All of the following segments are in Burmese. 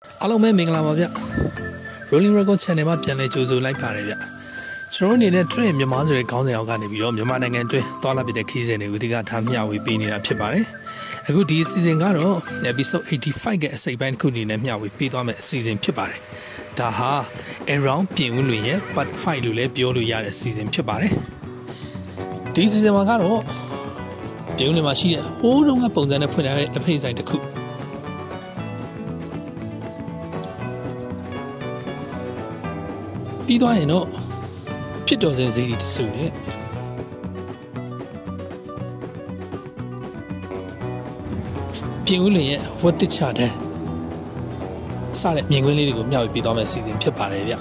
အားလုံးပဲမင်္ဂလာပါဗျ Rolling Record Channel မှာပြန်လည်ကြိုဆိုလိုက်ပါတယ်ဗျကျွန်တော်အနေနဲ့ Train မြန်မာဆိုတဲ့ခေါင်းစဉ်အောက်ကနေပြီးတော့မြန်မာနိုင်ငံအတွင်းသွားလာပြတဲ့ခီးစဉ်တွေကိုဒီကထားမျှဝေပေးနေတာဖြစ်ပါတယ်အခုဒီ season ကတော့ episode 85ရဲ့အစိပ်ပိုင်းတစ်ခုအနေနဲ့မျှဝေပေးသွားမယ့် season ဖြစ်ပါတယ်ဒါဟာ around ပြင်ဦးလွင်ရဲ့ part 5လို့လည်းပြောလို့ရတဲ့ season ဖြစ်ပါတယ်ဒီ season မှာကတော့ပြင်ဦးလွင်မှာရှိတဲ့ဟိုးတုန်းကပုံစံနဲ့ဖွင့်ထားတဲ့အဖိတ်ဆိုင်တစ်ခုပြီးသွားရင်တော့ဖြစ်တော်စင်ဈေးတွေတစုနဲ့ပြင်ဦးလွင်ရဲ့ဝတ်တစ်ချတဲ့စတဲ့မြင်ကွင်းလေးတွေကိုမျှဝေပေးသွားမယ့်အစီအစဉ်ဖြစ်ပါတယ်ဗျ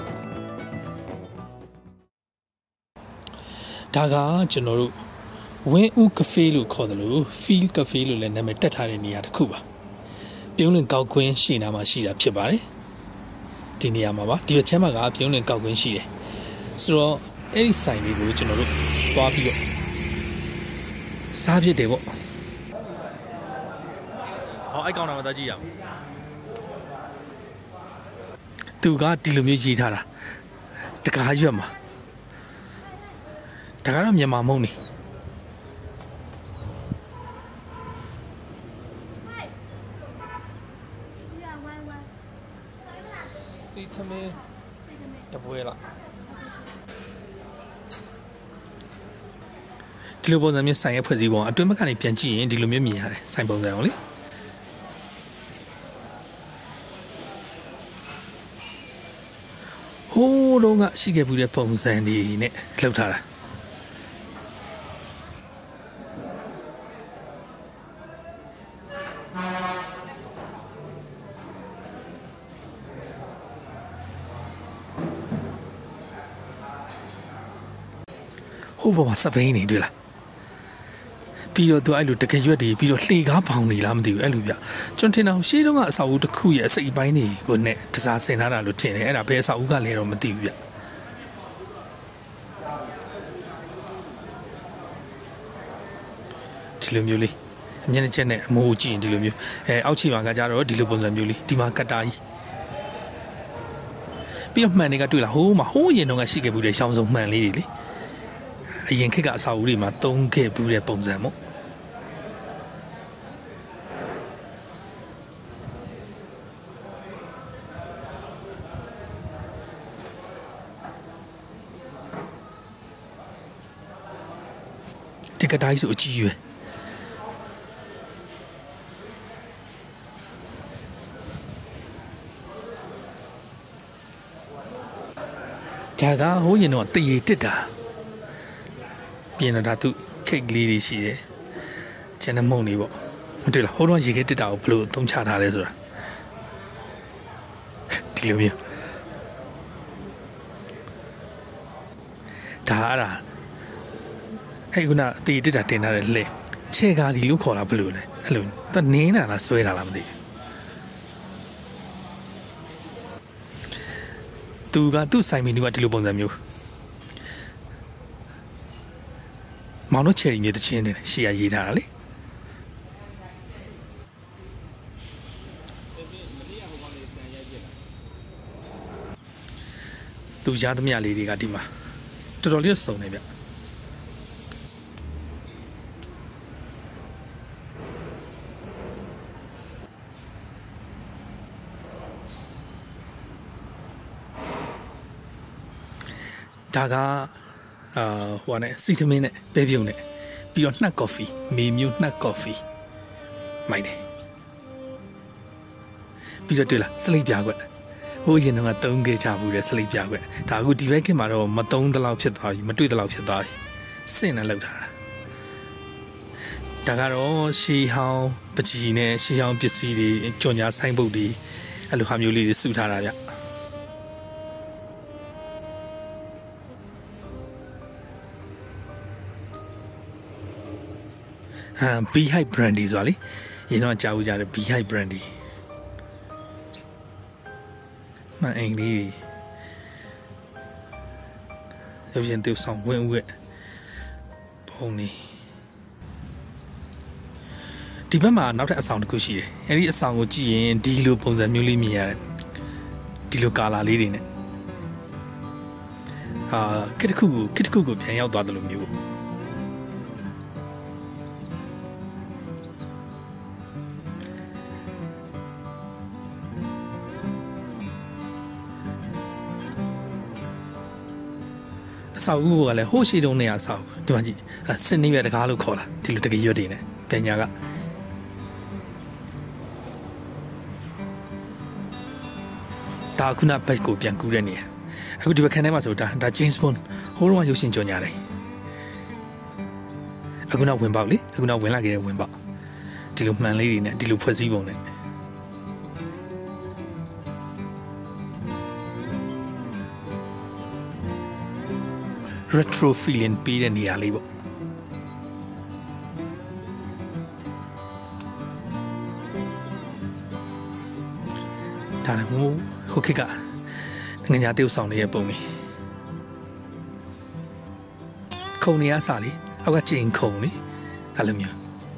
ဒါကကျွန်တော်တို့ဝင်းဦးကဖေးလို့ခေါ်တယ်လို့ Feel Cafe လို့လည်းနာမည်တက်ထားတဲ့နေရာတစ်ခုပါပြင်ဦးလွင်ကောက်ကွင်းရှိနာမှာရှိတာဖြစ်ပါတယ်ဒီနေရာမှာပါဒီဘက်ချမ်းမှာကပြုံးလင်ကောက်ကွင်းရှိတယ်ဆိုတော့အဲ့ဒီဆိုင်လေးကိုကျွန်တော်တို့သွားပြီးတော့စားဖြစ်တယ်ပေါ့ဟောအဲ့ကောင်တော့မသွားကြည့်ရဘူးသူကဒီလိုမျိုးရေးထားတာတကားရွက်မှာဒါကတော့မြန်မာမုံနေစီထမင်းတပွဲလားဒီလိုပုံစံမျိုးဆိုင်ရဲ့ဖွဲ့စည်းပုံအတွင်းဘက်ကနေပြန်ကြည့်ရင်ဒီလိုမျိုးမြင်ရတယ်ဆိုင်ပုံစံအောင်လေဟိုးတော့ကရှိခဲ့ဘူးတဲ့ပုံစံတွေနဲ့လှုပ်ထားတာဟိုဘောမှာစပိန်နေတွေ့လားပြီးတော့သူအဲ့လိုတကယ်ရွက်တွေပြီးတော့လှေကားပေါင်နေလားမသိဘူးအဲ့လိုပြကျွန်တော်ထင်တာရှေးတုန်းကအဆောက်အဦတစ်ခုရဲ့အစိပ်ပိုင်းတွေကိုနဲ့တစားဆင်ထားတာလို့ထင်တယ်အဲ့ဒါဘယ်အဆောက်အဦကလဲတော့မသိဘူးဗျဒီလိုမျိုးလေးအမျက်နှာချက်နဲ့အမိုးကြည့်ရင်ဒီလိုမျိုးအောက်ခြေမှာကကြတော့ဒီလိုပုံစံမျိုးလေးဒီမှာကတ်တာကြီးပြီးတော့မှန်တွေကတွေ့လားဟိုးမှာဟိုးရင်တော့ကရှိခဲ့ဘူးတဲ့ရှောင်းစုံမှန်လေးတွေလေအရင်ခေတ်ကအဆောက်အဦတွေမှာသုံးခဲ့ဘူးတဲ့ပုံစံမို့ဒီကတိုင်းဆိုအကြီးရွယ်ဒါကဟိုးရင်တော့တရေတစ်တာပြင်တော့ဒါသူခိတ်ကလေးတွေရှိတယ်ကျန်တဲ့မုံတွေပေါ့မတွေ့လားဟိုတော့ရေခဲတစ်တာကိုဘယ်လိုသုံးချထားလဲဆိုတာဒီလိုမျိုးဒါအဲ့ဒါအဲ့ခုနအတီတစ်တာတင်ထားတဲ့လှဲခြေကားဒီလို့ခေါ်တာဘယ်လိုလဲအဲ့လိုသူနင်းတာလားဆွဲတာလားမသိဘူးသူဆိုင်မီနူကဒီလိုပုံစံမျိုးမောင်တို့ချယ်ရီမြေတချင်းနဲ့ရှေ့ရရေးထားတာလေသူရားသမျှလေးတွေကဒီမှာတော်တော်လေးစုံနေဗျဒါကဟိုနဲ့စီထမင်းနဲ့ပဲပြုံနဲ့ပြီးတော့နှက်ကော်ဖီမေမျိုးနှက်ကော်ဖီမိုက်တယ်ပြီးတော့တွေ့လားစလိပ်ပြာကွက်ဟိုရင်တော့သုံးခဲ့ကြဘူးတဲ့စလိပ်ပြာကွက်ဒါအခုဒီဘက်ခင်မှာတော့မသုံးသလောက်ဖြစ်သွားပြီမတွေ့သလောက်ဖြစ်သွားပြီစင့်နဲ့လောက်ထားတာဒါကတော့ရှေးဟောင်းပကြီးနဲ့ရှေးဟောင်းပစ္စည်းတွေကြော်ညာဆိုင်ပုတ်တွေအဲ့လိုဟာမျိုးလေးတွေစုထားတာဗျBeehive Brandy ဆိုတာလေရင်တော့ကြားဦးကြတယ် Beehive Brandy မှန်အင်္ဂလိပ်ရုပ်ရှင်သစ်ဆောင်ဝင်ဦးရဲ့ပုံနေဒီဘက်မှာနောက်ထပ်အဆောင်တစ်ခုရှိတယ်အဲဒီအဆောင်ကိုကြည့်ရင်ဒီလိုပုံစံမျိုးလေးမြင်ရတယ်ဒီလိုကာလာလေးတွေနဲ့ခစ်တစ်ခုကိုပြန်ရောက်သွားတယ်လို့မျိုးအဆောက်အဦကလည်းဟိုးရှိတုံးနေရဆောက်ဒီမှာကြည့်စင်နေရတကားလို့ခေါ်တာဒီလိုတကယ်ရွတ်နေတယ်ပညာကဒါခုနဘက်ကိုပြန်ကူးတဲ့နေရအခုဒီဘက်ခန်းထဲမှာဆိုတာဒါ James Bond ဟိုးတော့ရုပ်ရှင်ကြော်ညာတယ်အခုနောက်ဝင်ပေါက်လေအခုနောက်ဝင်လာခဲ့တဲ့ဝင်ပေါက်ဒီလိုမှန်လေးတွေနဲ့ဒီလိုဖွဲ့စည်းပုံနဲ့retro feeling ပေးတဲ့နေရာလေးပေါ့ဒါလည်းဟိုခေတ်ကငညာတေးဆောင်နေတဲ့ပုံလေးခုံနေရအစားလေးအောက်ကကျင်းခုံလေးအဲ့လိုမျိုး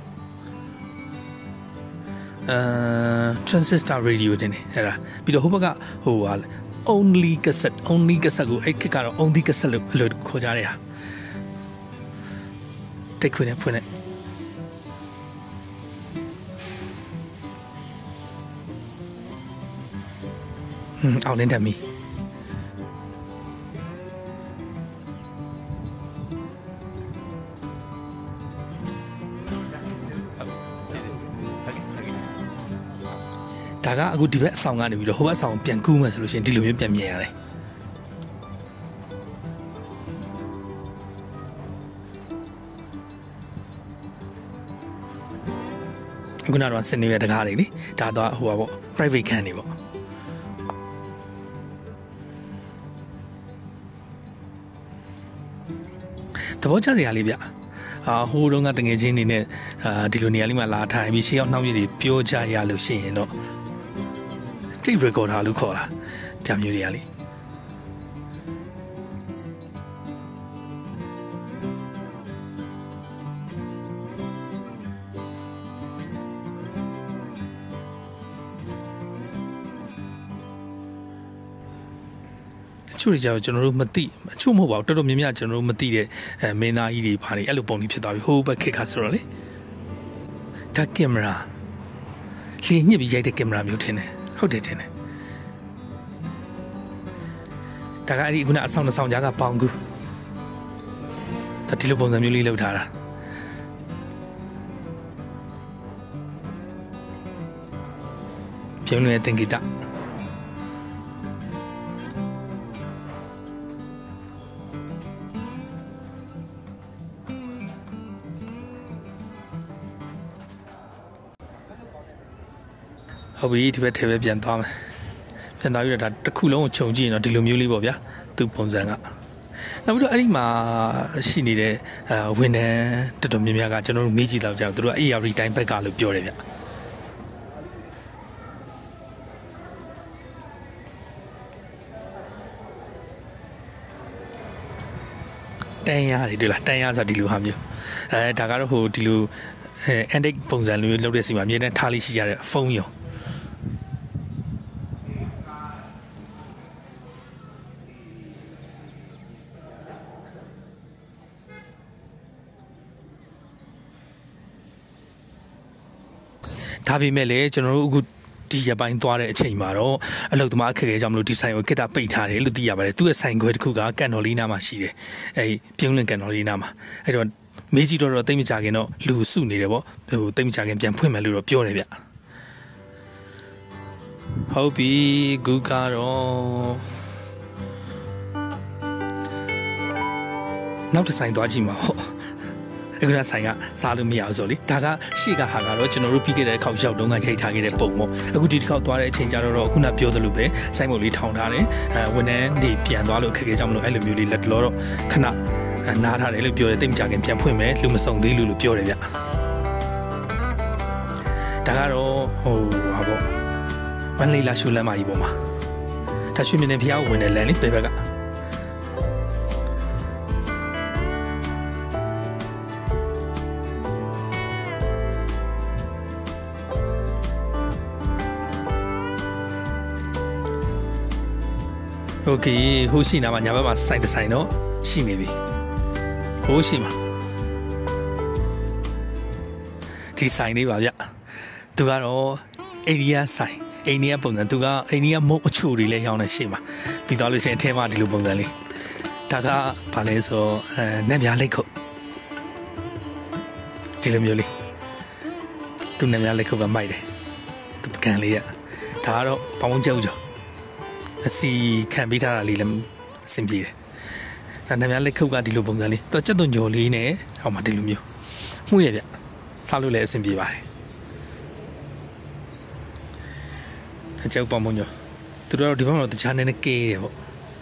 transistor radio တင်နေအဲ့ဒါပြီးတော့ဟိုဘက်ကဟိုဟာonly cassette ကိုအဲ့ခက်ကတော့ only cassette လို့ခေါ်ကြတဲ့ဟာတိတ်ခွေနဲ့ဖွင့်နေအောင်လင်းတက်မီဒါကအခုဒီဘက်အဆောင်ကနေပြီးတော့ဟိုဘက်အဆောင်ပြန်ကူးမယ်ဆိုလို့ရှိရင်ဒီလိုမျိုးပြန်မြင်ရတယ်အခုကတော့စနေရတကားတွေလေဒါတော့ဟိုပါပေါ့ private ခန်းတွေပေါ့သဘောကျစရာလေးဗျဟိုတုန်းကတငယ်ချင်းတွေနဲ့ဒီလိုနေရာလေးမှာလာထိုင်ပြီးရှေ့ရောက်နှောင်းရည်တွေပြောကြရလို့ရှိရင်တော့tape recorder လို့ခေါ်တာဒါမျိုးတွေကလေချို့တွေကြောင့်ကျွန်တော်တို့မသိအချို့မဟုတ်ပါဘူးတော်တော်များများကျွန်တော်တို့မသိတဲ့မင်းသားကြီးတွေဘာတွေအဲ့လိုပုံလေးဖြစ်သွားပြီဟိုဘက်ခေတ်ခါဆိုတော့လေဒါကင်မရာလင်းညစ်ပြီးရိုက်တဲ့ကင်မရာမျိုးထင်တယ်ဟုတ်တယ်ထင်တယ်ဒါကအဲ့ဒီခုနအဆောင်တစ်ဆောင်ကြားကပေါင်ကူဒါဒီလိုပုံစံမျိုးလေးလောက်ထားတာပြုံးနေတဲ့တင်ဂီတာဟုတ်ပြီဒီဘက်ထဲပဲပြန်သွားမယ်ပြန်သွားပြီးတော့ဒါတစ်ခုလုံးကိုခြုံကြည့်ရင်တော့ဒီလိုမျိုးလေးပေါ့ဗျာသူ့ပုံစံကနောက်ပြီးတော့အဲ့ဒီမှာရှိနေတဲ့ဝန်ထမ်းတော်တော်များများကကျွန်တော်တို့မေးကြည့်တော့ကြာသူတို့က AR တိုင်းဘက်ကလို့ပြောတယ်ဗျတန်ရတွေတွေ့လားတန်ရဆိုဒီလိုဟာမျိုးဒါကတော့ဟိုဒီလို antique ပုံစံလိုလုပ်တဲ့စီမှာအမြဲတမ်းထားလေးရှိကြတဲ့ဖုန်းရုံဒါပေမဲ့လည်းကျွန်တော်တို့အခုဒီရပိုင်းသွားတဲ့အချိန်မှာတော့အလုပ်သမားအခက်အခဲကြောင့်မလို့ဒီဆိုင်ကိုကစ်တာပိတ်ထားတယ်လို့သိရပါတယ်သူ့ရဲ့ဆိုင်ခွဲတစ်ခုကကန်တော်လေးနားမှာရှိတယ်ပြုံးလင်ကန်တော်လေးနားမှာအဲ့တော့မေးကြည့်တော့တိတ်မကြခင်တော့လူစုနေတယ်ပေါ့ဟိုတိတ်မကြခင်ပြန်ဖွင့်မယ်လို့တော့ပြောတယ်ဗျဟုတ်ပြီဂူကတော့နောက်တစ်ဆိုင်သွားကြည့်မှာဟုတ်အခုကဆိုင်ကစားလို့မရဘူးဆိုလေဒါကရှေ့ကဟာကတော့ကျွန်တော်တို့ပြီးခဲ့တဲ့အခါရောက်တော့ရိုက်ထားခဲ့တဲ့ပုံပေါ့အခုဒီတစ်ခေါက်သွားတဲ့အချိန်ကျတော့ခုနပြောသလိုပဲဆိုင်မုတ်လေးထောင်ထားတယ်ဝန်ထမ်းတွေပြန်သွားလို့ခက်ခဲကြောင်မလို့အဲ့လိုမျိုးလေးလက်တော်တော့ခဏနားထားတယ်လို့ပြောတယ်တိတ်မကြခင်ပြန်ဖွင့်မယ်လူမစုံသေးလို့ပြောတယ်ဗျဒါကတော့ဟိုဟာပေါ့မန္တလေးလာရှူလမ်းမကြီးပေါ်မှာဒါရွှေမြင့်နေဖျားဝင်တဲ့လမ်းလေးပဲဘက်က OK 好ရှိနာမှာညာဘက်မှာစိုက်တစ်ဆိုင်တော့ရှိနေပြီဟိုးရှိမှာဒီဆိုင်လေးပါဗျသူကတော့အိန္ဒိယဆိုင်အိန္ဒိယပုံစံသူကအိန္ဒိယမုတ်အချိုတွေလည်းရောင်းနေရှိမှာပြီးတော့လို့ရှိရင်အထဲမှာဒီလိုပုံစံလေးဒါကဘာလဲဆိုနက်မြားလက်ခုပ်ဒီလိုမျိုးလေးသူနက်မြားလက်ခုပ်ကမိုက်တယ်သူပကံလေးကဒါကတော့ပေါင်းကျုပ်ကြောအစီခံပေးထားတာလေးလည်းအဆင်ပြေတယ်ဒါနက်မြားလက်ခုပ်ကဒီလိုပုံစံလေးတော့စက်သွန်ကြော်လေးနဲ့ဟောမှာဒီလိုမျိုးမှုရဗျစားလို့လည်းအဆင်ပြေပါတယ်အကျောက်ပေါင်းမညောသူတို့ဒီဘက်မှာတခြားနည်းနည်းကဲတယ်ပေါ့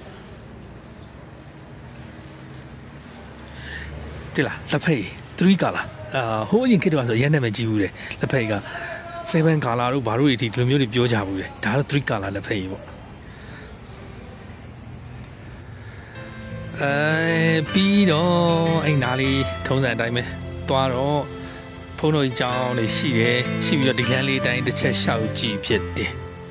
တိလားလက်ဖက်3ကာလာဟိုးအရင်ခေတ်တော့ဆိုရန်နာမည်ကြီးဘူးလေလက်ဖက်က7ကာလာတို့ဘာလို့ဒီလိုမျိုးတွေပြောကြဘူးလေဒါတော့3ကာလာလက်ဖက်ကြီးပေါ့ပြီးတော့အဲ့နားလေးထုံးစံအတိုင်းပဲသွားတော့ဖုန်းတော်ကြီးကြောင်းလေးရှိတယ်ရှိပြီးတော့ဒီလမ်းလေးတိုင်းတစ်ချက်ရှောက်ကြည့်ဖြစ်တယ်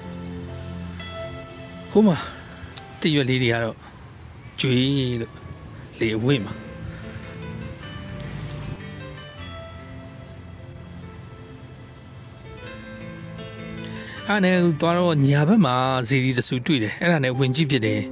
ဟိုမှာတရွက်လေးတွေကတော့ကျွေးလို့လေအဝိမှာအဲ့နဲ့သွားတော့ညာဘက်မှာဇီဒီတဆူတွေ့တယ်အဲ့ဒါနဲ့ဝင်ကြည့်ဖြစ်တယ်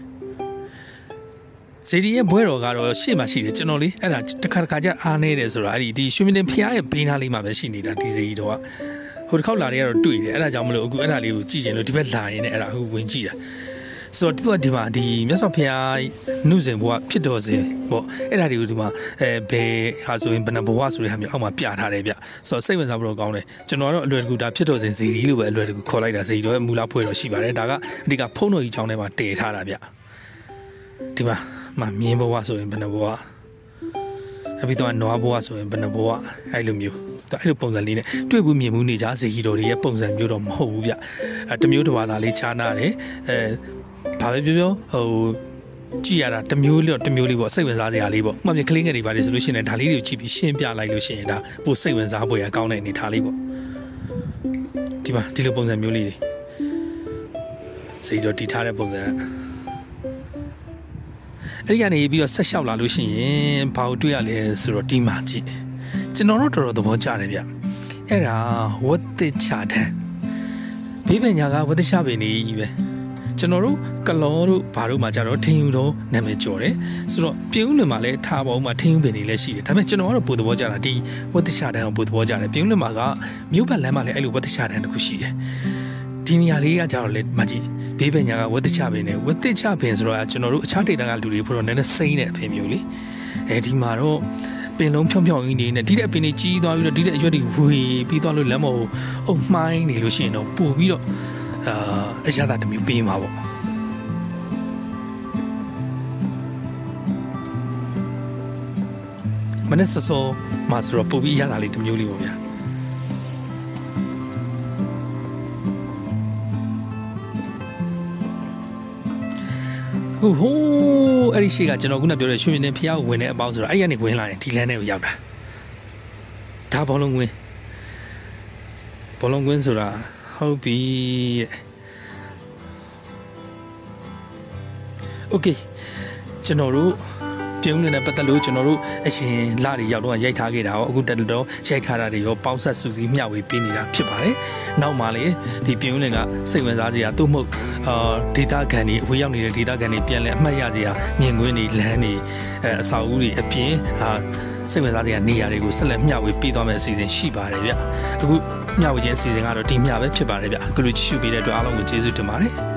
ဇီဒီရဲ့ဘွဲတော်ကတော့ရှေ့မှာရှိတယ်ကျွန်တော်လေအဲ့ဒါတစ်ခါကြအားနေတယ်ဆိုတော့အဲ့ဒီရွှေမင်းတင်ဖျားရဲ့ဘေးနားလေးမှာပဲရှိနေတာဒီဇီဒီတော့ဟိုတစ်ခေါက်လာတွေကတော့တွေ့တယ်အဲ့ဒါကြောင့်မလို့အခုအဲ့ဒါလေးကိုကြည့်ချင်လို့ဒီဘက်လာရင်လည်းအဲ့ဒါအခုဝင်ကြည့်တာဆိုတော့ဒီမှာဒီမြတ်စွာဘုရားနှုတ်စဉ်ဘဝဖြစ်တော်စဉ်ပေါ့အဲ့ဒါတွေကိုဒီမှာဘယ်ဟာဆိုရင်ဘဏ္ဍဘဝဆိုတဲ့ဟာမျိုးအောက်မှာပြထားတယ်ဗျဆိုတော့စိတ်ဝင်စားဖို့ကောင်းတယ်ကျွန်တော်ကတော့အလွယ်တကူဒါဖြစ်တော်စဉ်ဇီဒီလို့ပဲအလွယ်တကူခေါ်လိုက်တာဇီဒီတော့မူလဖွဲ့တော်ရှိပါတယ်ဒါကအဓိကဖုံးတော်ကြီးချောင်းထဲမှာတည်ထားတာဗျဒီမှာမြင်းဘဝဆိုရင်ဘဏ္ဍဘဝအပြီးတော့နွားဘဝဆိုရင်ဘဏ္ဍဘဝအဲ့လိုမျိုးအဲ့လိုပုံစံလေးနဲ့တွေ့ဘူးမြင်မှုနေကြဇီဒီတော်တွေရဲ့ပုံစံမျိုးတော့မဟုတ်ဘူးဗျတမျိုးတစ်ဝါသားလေးခြားနာတယ်ဘာပဲပြောဟိုကြည့်ရတာတမျိုးလေးပေါ့စိတ်ဝင်စားစရာလေးပေါ့မှန်ပြင်ကလေးငယ်တွေပါတယ်ဆိုလို့ရှိရင်ဒါလေးတွေကိုကြည့်ပြီးရှင်းပြလိုက်လို့ရှိရင်ဒါပိုစိတ်ဝင်စားဖို့ရကောင်းတဲ့အနေထားလေးပေါ့ဒီမှာဒီလိုပုံစံမျိုးလေးတွေစိတ်တော့တီထားတဲ့ပုံစံအဲ့ဒီကနေပြီးတော့ဆက်လျှောက်လာလို့ရှိရင်ဘာလို့တွေ့ရလဲဆိုတော့ဒီမှာကြည့်ကျွန်တော်တို့တော်တော်သဘောကျတယ်ဗျအဲ့ဒါဝတ်သစ်ချတဲ့ဘေးပညာကဝတ်သစ်ချပင်နေကြီးပဲကျွန်တော်တို့ကလောတို့ဘာတို့မှကြတော့ထင်းယူတော့နာမည်ကျော်တယ်ဆိုတော့ပြင်ဦးလွင်မှာလည်းထားပေါ်မှာထင်းယူပင်တွေလည်းရှိတယ်ဒါပေမဲ့ကျွန်တော်ကတော့ပို့သဘောကျတာဒီဝတ်သစ်ချတန်းကိုပို့သဘောကျတယ်ပြင်ဦးလွင်မှာကမြို့ဘက်လမ်းမှာလည်းအဲ့လိုဝတ်သစ်ချတန်းတစ်ခုရှိတယ်ဒီနေရာလေးကကြတော့လေမကြည့်ဘေးပညာကဝတ်သစ်ချပင်နဲ့ဝတ်သစ်ချပင်ဆိုတော့ကျွန်တော်တို့အခြားဒေသကလူတွေဖို့တော့နည်းနည်းစိမ့်တဲ့အဖေမျိုးလေအဲဒီမှာတော့ပင်လုံးဖြောင်းဖြောင်းကြီးနေနဲ့ဒီတဲ့အပင်တွေကြီးသွားပြီးတော့ဒီတဲ့အရွက်တွေဝေပြီးသွားလို့လမ်းမကိုအုံမှိုင်းနေလို့ရှိရင်တော့ပို့ပြီးတော့အရသာတစ်မျိုးပေးမှာပေါ့မနေ့စောမှာဆိုတော့ပို့ပြီးရတာလေးတစ်မျိုးလေးပေါ့ဗျာဟိုအဲ့ဒီရှိကကျွန်တော်ခုနပြောတဲ့ရွှေမြင်းဖျားကိုဝင်တဲ့အပေါင်းဆိုတော့အဲ့ရနေဝင်လာရင်ဒီလမ်းထဲကိုရောက်တာဒါဘောလုံးကွင်းဆိုတာဟုတ်ပြီโอเคကျွန်တော်တို့ပြုံးနေတဲ့ပတ်သက်လို့ကျွန်တော်တို့အရှင်လတွေရောက်တော့ရိုက်ထားခဲ့တာရောအခုတက်တော့ရိုက်ထားတာတွေရောပေါင်းဆက်စုစည်းမျှဝေပေးနေတာဖြစ်ပါတယ်နောက်မှလေဒီပြုံးလင်ကစိတ်ဝင်စားစရာသို့မဟုတ်ဒေတာကန်တွေအဝေးရောက်နေတဲ့ဒေတာကန်တွေပြန်လဲအမှတ်ရစရာမြင်ကွင်းတွေလမ်းတွေအဆောက်အဦတွေအပြင်စိတ်ဝင်စားစရာနေရာတွေကိုဆက်လက်မျှဝေပေးသွားမယ့်အစီအစဉ်ရှိပါတယ်ဗျအခုမျှဝေခြင်းအစီအစဉ်ကတော့ဒီမျှပဲဖြစ်ပါတယ်ဗျအခုလိုကြည့်ရှုပေးတဲ့အတွက်အားလုံးကိုကျေးဇူးတင်ပါတယ်